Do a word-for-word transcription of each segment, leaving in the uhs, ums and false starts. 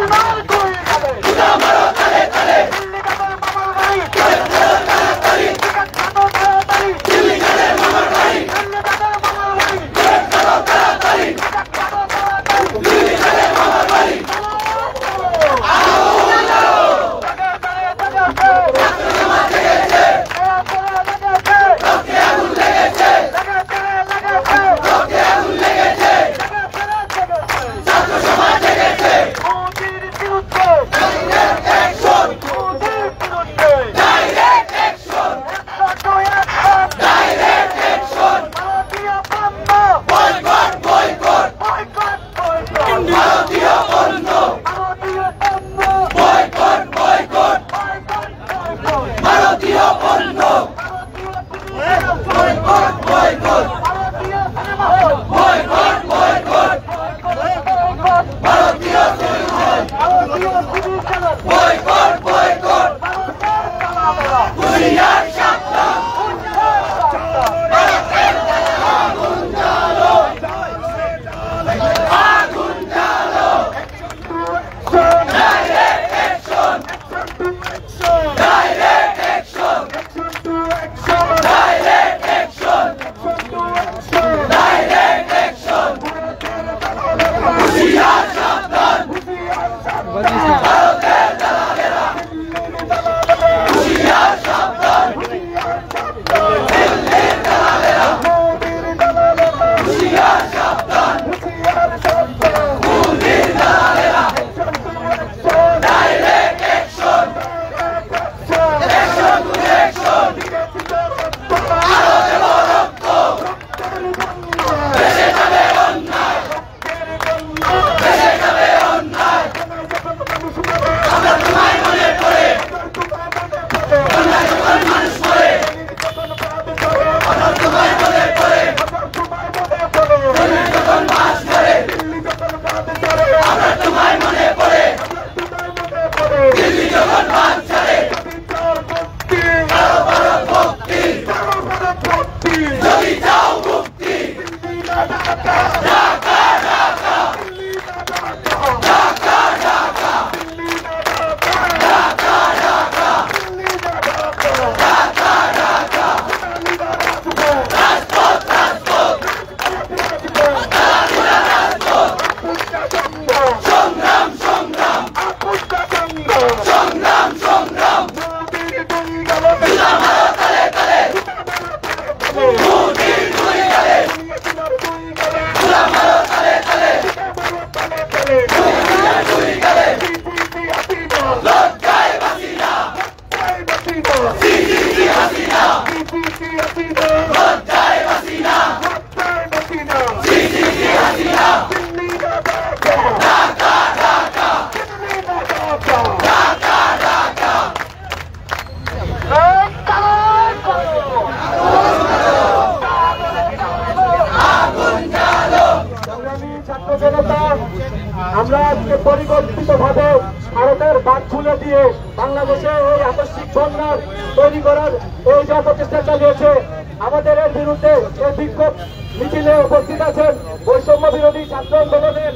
আমরা আজকে পরিকল্পিতভাবে ভারতের বাঁধ খুলে দিয়ে বাংলাদেশে এই আকস্মিক বন্যা তৈরি করার এই যে প্রচেষ্টা চালিয়েছে, আমাদের এর বিরুদ্ধে এই বিক্ষোভ মিছিলে উপস্থিত আছেন বৈষম্য বিরোধী ছাত্র আন্দোলনের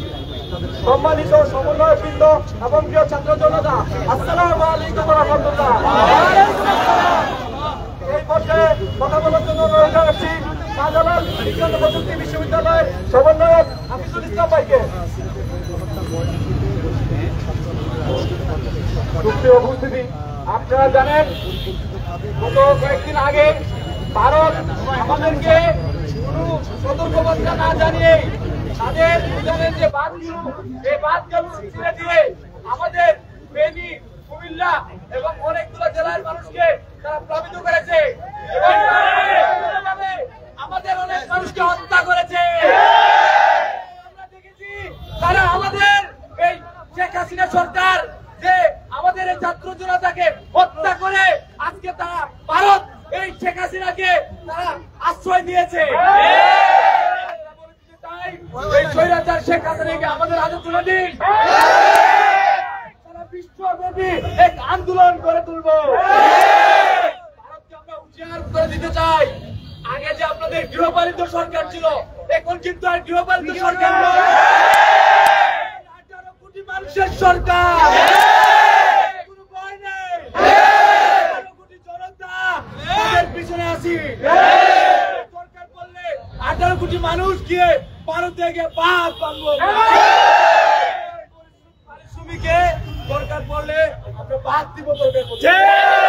সম্মানিত সমন্বয়বৃন্দ এবং প্রিয় ছাত্র জনতা। আসসালামু আলাইকুম ওয়া রাহমাতুল্লাহ। এই পর্যায়ে কথা বলার জন্য অনুরোধ জানাচ্ছি শাহজালাল বিজ্ঞান ও প্রযুক্তি বিশ্ববিদ্যালয়ের সমন্বয়ক হাফিজুল ইসলাম ভাইকে। সুপ্রিয় উপস্থিতি, আপনারা জানেন গত কয়েকদিন আগে ভারত আমাদেরকে কোনো সতর্কবার্তা না জানিয়ে তাদের উদ্যানের যে বাঁধগুলো এই বাঁধগুলো ছিঁড়ে দিয়ে আমাদের ফেনী, কুমিল্লা এবং অনেকগুলো জেলার মানুষকে তারা প্লাবিত করেছে এবং আমাদের অনেক মানুষকে হত্যা করেছে। আমরা দেখেছি তারা আমাদের এই শেখ হাসিনা সরকার যে আমাদের এই ছাত্র জনতাকে হত্যা করে আজকে তারা ভারত এই শেখ হাসিনাকে তারা আশ্রয় দিয়েছে। তাই এই স্বৈরাচার শেখ হাসিনাকে আমাদের হাতে তুলে দিন, সারা বিশ্বব্যাপী এক আন্দোলন করে তুলব। ভারতকে আমরা হুঁশিয়ার করে দিতে চাই, আগে যে আপনাদের গৃহপালিত সরকার ছিল এখন কিন্তু আর গৃহপালিত সরকার নয়। আঠারো কোটি মানুষের সরকার, কোনো ভয় নেই, আঠারো কোটি জনতা তাদের পিছনে আছি। দরকার পড়লে আঠারো কোটি মানুষ গিয়ে ভারতে গিয়ে বাদ বাংলো, পারিশ্রমিকে দরকার পড়লে আমরা বাদ দিব। দরকার